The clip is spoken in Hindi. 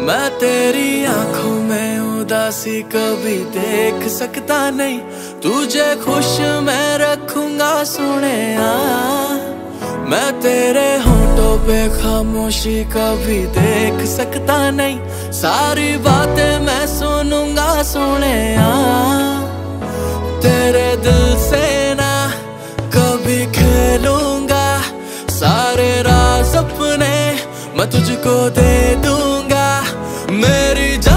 मैं तेरी आंखों में उदासी कभी देख सकता नहीं, तुझे खुश मैं रखूंगा सोनिया। मैं तेरे होठों पे खामोशी कभी देख सकता नहीं, सारी बातें मैं सुनूंगा सोनिया। तेरे दिल से ना कभी खेलूंगा, सारे राज अपने मैं तुझको दे दूंगा। मेरी